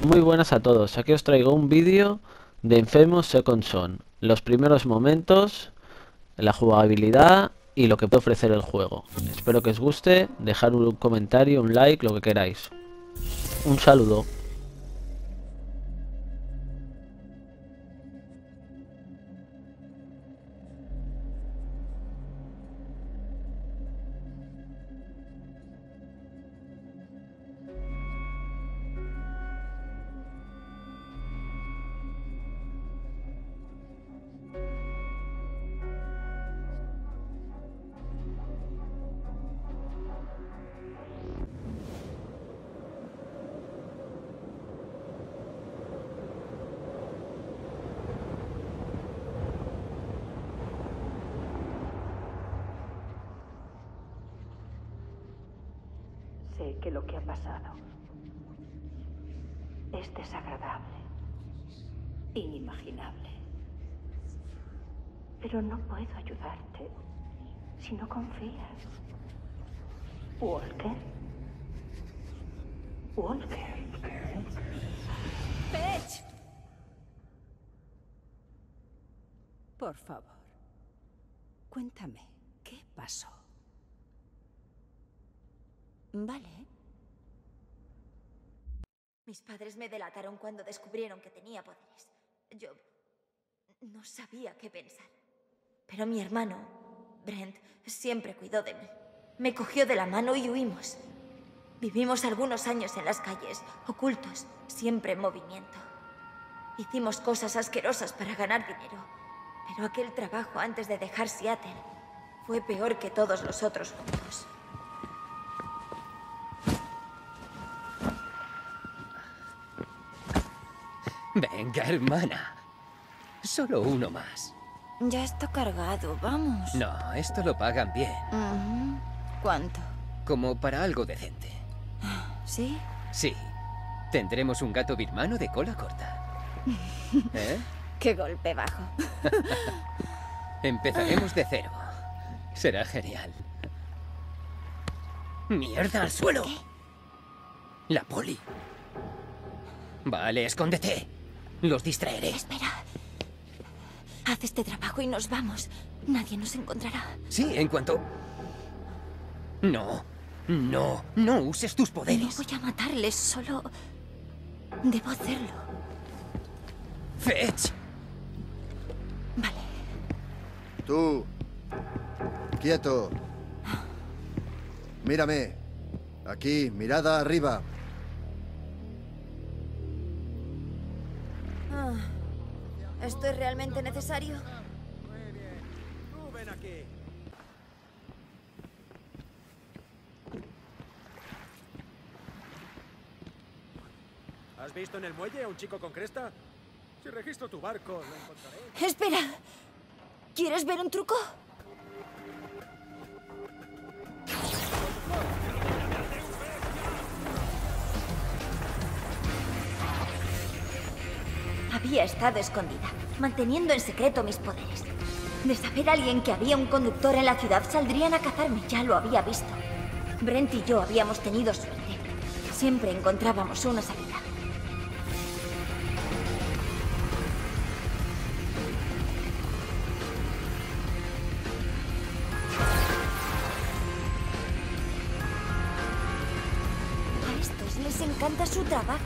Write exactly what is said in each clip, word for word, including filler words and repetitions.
Muy buenas a todos, aquí os traigo un vídeo de Infamous Second Son, los primeros momentos, la jugabilidad y lo que puede ofrecer el juego. Espero que os guste, dejad un comentario, un like, lo que queráis. Un saludo. Sé que lo que ha pasado es desagradable, inimaginable. Pero no puedo ayudarte si no confías. ¿Walker? ¿Walker? ¡Pech! Por favor, cuéntame, ¿qué pasó? Vale. Mis padres me delataron cuando descubrieron que tenía poderes. Yo no sabía qué pensar. Pero mi hermano, Brent, siempre cuidó de mí. Me cogió de la mano y huimos. Vivimos algunos años en las calles, ocultos, siempre en movimiento. Hicimos cosas asquerosas para ganar dinero. Pero aquel trabajo antes de dejar Seattle fue peor que todos los otros juntos. Venga, hermana. Solo uno más. Ya está cargado, vamos. No, esto lo pagan bien. Uh-huh. ¿Cuánto? Como para algo decente. ¿Sí? Sí. Tendremos un gato birmano de cola corta. ¿Eh? Qué golpe bajo. Empezaremos de cero. Será genial. ¡Mierda al suelo! ¿Qué? La poli. Vale, escóndete. Los distraeré. Espera. Haz este trabajo y nos vamos. Nadie nos encontrará. Sí, en cuanto... No, no, no uses tus No poderes. voy a matarles, solo... debo hacerlo. Fetch. Vale. Tú. Quieto. Mírame. Aquí, mirada arriba. Ah, ¿esto es realmente necesario? Muy bien. Tú ven aquí. ¿Has visto en el muelle a un chico con cresta? Si registro tu barco, lo encontraré. Espera. ¿Quieres ver un truco? Había estado escondida, manteniendo en secreto mis poderes. De saber alguien que había un conductor en la ciudad, saldrían a cazarme, ya lo había visto. Brent y yo habíamos tenido suerte. Siempre encontrábamos una salida. A estos les encanta su trabajo.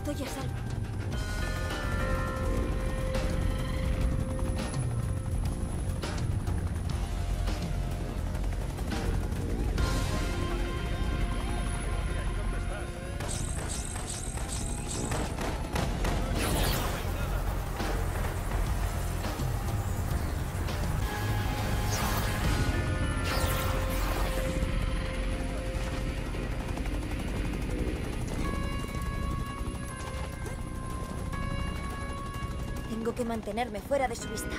Estoy a salvo. Tengo que mantenerme fuera de su vista.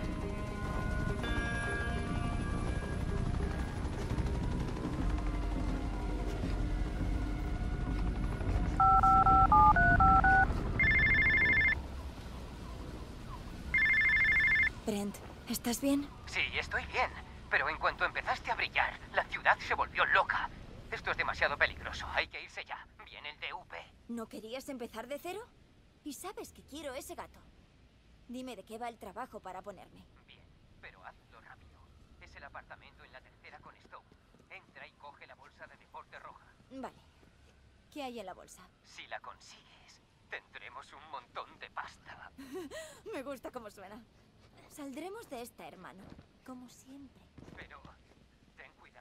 Brent, ¿estás bien? Sí, estoy bien. Pero en cuanto empezaste a brillar, la ciudad se volvió loca. Esto es demasiado peligroso. Hay que irse ya. Viene el D U P. ¿No querías empezar de cero? Y sabes que quiero ese gato. Dime de qué va el trabajo para ponerme. Bien, pero hazlo rápido. Es el apartamento en la tercera con Stowe. Entra y coge la bolsa de deporte roja. Vale. ¿Qué hay en la bolsa? Si la consigues, tendremos un montón de pasta. Me gusta cómo suena. Saldremos de esta, hermano. Como siempre. Pero ten cuidado.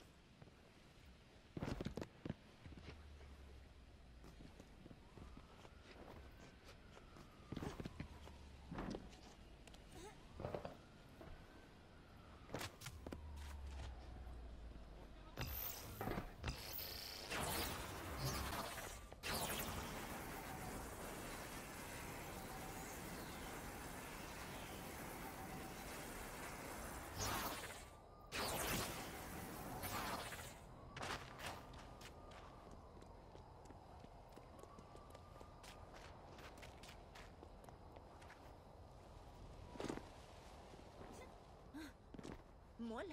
Mola.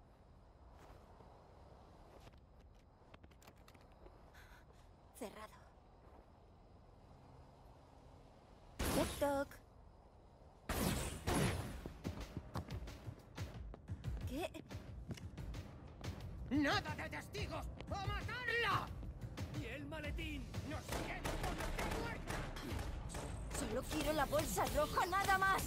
Cerrado. Toc toc. ¿Qué? ¡Nada de testigos! ¡A matarla! ¡Y el maletín! ¡Nos tiene con la puerta! Solo quiero la bolsa roja, nada más.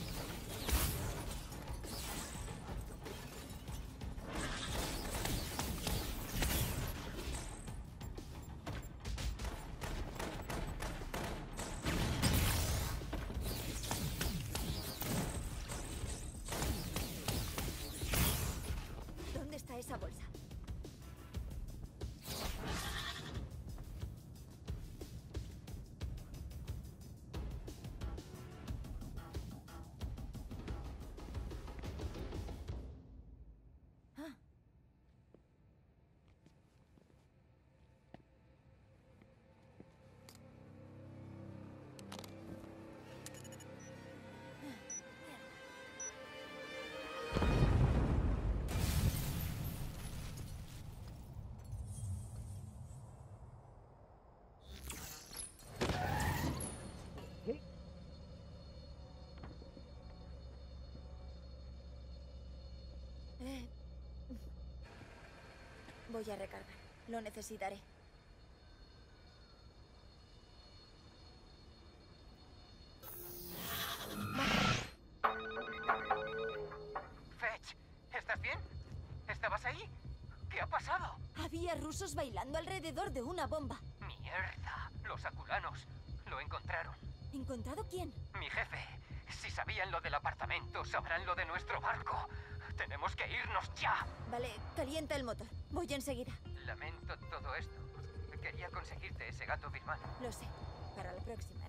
¿Dónde está esa bolsa? Ah. Eh, Voy a recargar. Lo necesitaré. Fetch, ¿estás bien? ¿Estabas ahí? ¿Qué ha pasado? Había rusos bailando alrededor de una bomba. Mierda, los aculanos. Lo encontraron. ¿Encontrado quién? Mi jefe. Si sabían lo del apartamento, sabrán lo de nuestro barco. Tenemos que irnos ya. Vale, calienta el motor. Voy enseguida. Lamento todo esto. Quería conseguirte ese gato birmano. Lo sé. Para la próxima.